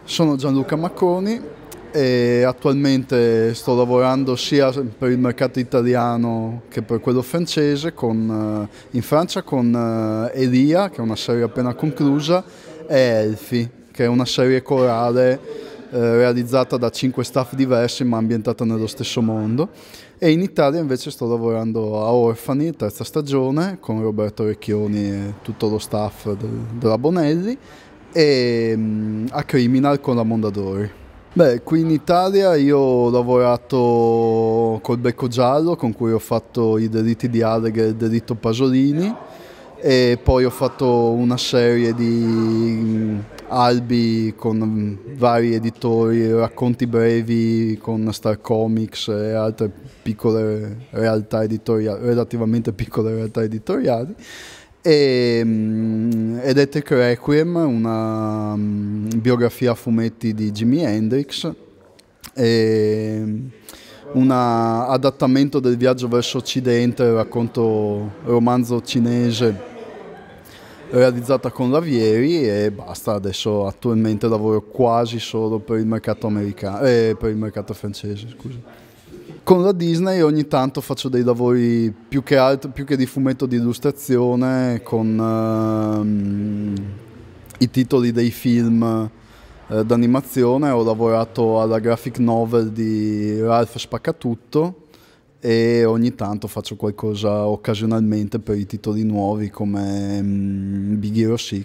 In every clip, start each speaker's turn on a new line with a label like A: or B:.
A: Sono Gianluca Macconi e attualmente sto lavorando sia per il mercato italiano che per quello francese, in Francia con Elia, che è una serie appena conclusa, e Elfi, che è una serie corale realizzata da 5 staff diversi ma ambientata nello stesso mondo. E in Italia invece sto lavorando a Orfani, terza stagione, con Roberto Recchioni e tutto lo staff della Bonelli, e a Criminal con la Mondadori. Beh, qui in Italia io ho lavorato col Becco Giallo, con cui ho fatto I delitti di Aleghe e il delitto Pasolini, e poi ho fatto una serie di albi con vari editori, racconti brevi con Star Comics e altre piccole realtà editoriali, relativamente piccole realtà editoriali. Ed Epic Requiem, una biografia a fumetti di Jimi Hendrix, e un adattamento del Viaggio verso Occidente, racconto romanzo cinese realizzata con Lavieri, e basta. Adesso attualmente lavoro quasi solo per il mercato americano, per il mercato francese, scusa. Con la Disney ogni tanto faccio dei lavori più che di fumetto, di illustrazione, con i titoli dei film d'animazione. Ho lavorato alla graphic novel di Ralph Spaccatutto e ogni tanto faccio qualcosa occasionalmente per i titoli nuovi come Big Hero 6.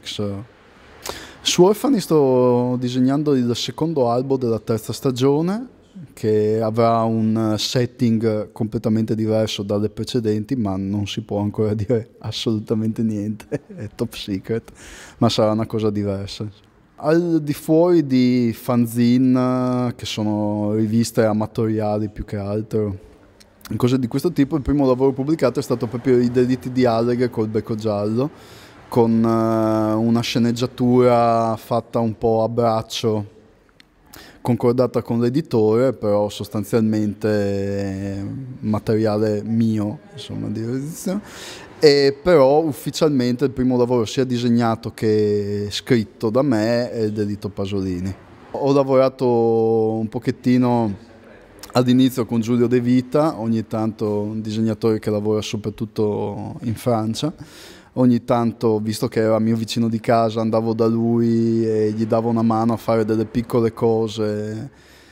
A: Su Orfani sto disegnando il secondo albo della terza stagione, che avrà un setting completamente diverso dalle precedenti, ma non si può ancora dire assolutamente niente, è top secret, ma sarà una cosa diversa. Al di fuori di fanzine, che sono riviste amatoriali più che altro, cose di questo tipo, il primo lavoro pubblicato è stato proprio I delitti di Aleghe col Becco Giallo, con una sceneggiatura fatta un po' a braccio, concordata con l'editore, però sostanzialmente materiale mio, insomma, di realizzazione. E però ufficialmente il primo lavoro sia disegnato che scritto da me è il delitto Pasolini. Ho lavorato un pochettino all'inizio con Giulio De Vita, ogni tanto un disegnatore che lavora soprattutto in Francia. Ogni tanto, visto che era mio vicino di casa, andavo da lui e gli davo una mano a fare delle piccole cose,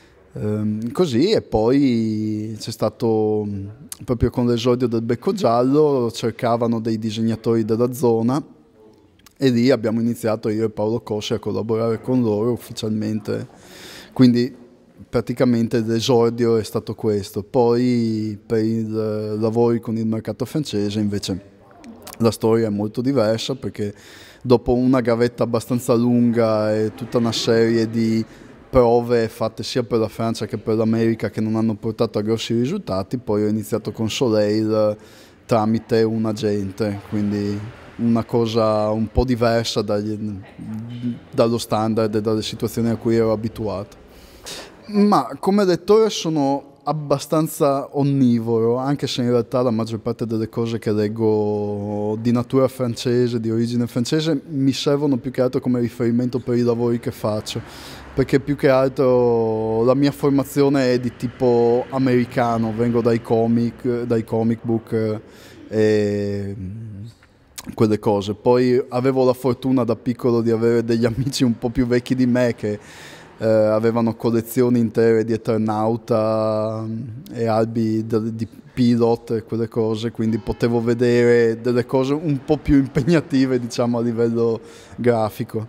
A: così. E poi c'è stato, proprio con l'esordio del Becco Giallo, cercavano dei disegnatori della zona, e lì abbiamo iniziato io e Paolo Cossi a collaborare con loro ufficialmente. Quindi praticamente l'esordio è stato questo. Poi per i lavori con il mercato francese invece la storia è molto diversa, perché dopo una gavetta abbastanza lunga e tutta una serie di prove fatte sia per la Francia che per l'America che non hanno portato a grossi risultati, poi ho iniziato con Soleil tramite un agente, quindi una cosa un po' diversa dallo standard e dalle situazioni a cui ero abituato. Ma come lettore sono abbastanza onnivoro, anche se in realtà la maggior parte delle cose che leggo di natura francese, di origine francese, mi servono più che altro come riferimento per i lavori che faccio, perché più che altro la mia formazione è di tipo americano, vengo dai comic book e quelle cose. Poi avevo la fortuna da piccolo di avere degli amici un po' più vecchi di me che avevano collezioni intere di Eternauta e albi di Pilot e quelle cose, quindi potevo vedere delle cose un po' più impegnative, diciamo, a livello grafico.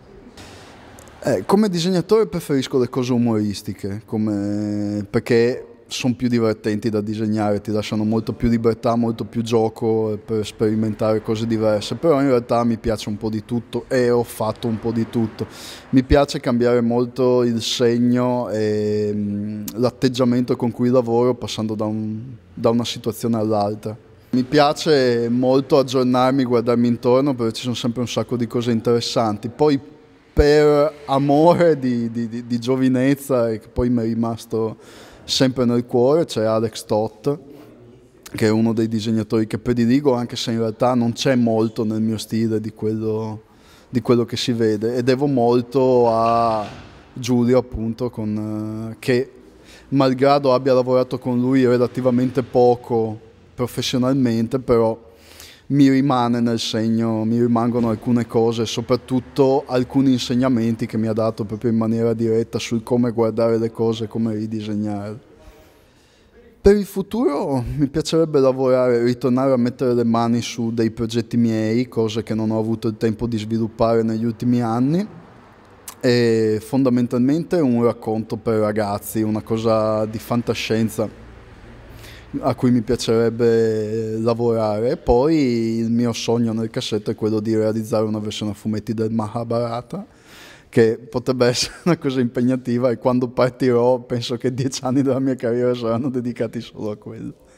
A: Come disegnatore preferisco le cose umoristiche, perché sono più divertenti da disegnare, ti lasciano molto più libertà, molto più gioco per sperimentare cose diverse, però in realtà mi piace un po' di tutto e ho fatto un po' di tutto. Mi piace cambiare molto il segno e l'atteggiamento con cui lavoro, passando da una situazione all'altra. Mi piace molto aggiornarmi, guardarmi intorno, perché ci sono sempre un sacco di cose interessanti. Poi per amore di giovinezza, e che poi mi è rimasto sempre nel cuore, c'è Alex Toth, che è uno dei disegnatori che prediligo, anche se in realtà non c'è molto nel mio stile di quello che si vede, e devo molto a Giulio appunto, che malgrado abbia lavorato con lui relativamente poco professionalmente, però mi rimane nel segno, mi rimangono alcune cose, soprattutto alcuni insegnamenti che mi ha dato proprio in maniera diretta sul come guardare le cose, come ridisegnare. Per il futuro mi piacerebbe lavorare, ritornare a mettere le mani su dei progetti miei, cose che non ho avuto il tempo di sviluppare negli ultimi anni, e fondamentalmente un racconto per ragazzi, una cosa di fantascienza a cui mi piacerebbe lavorare. E poi il mio sogno nel cassetto è quello di realizzare una versione a fumetti del Mahabharata, che potrebbe essere una cosa impegnativa, e quando partirò penso che 10 anni della mia carriera saranno dedicati solo a quello.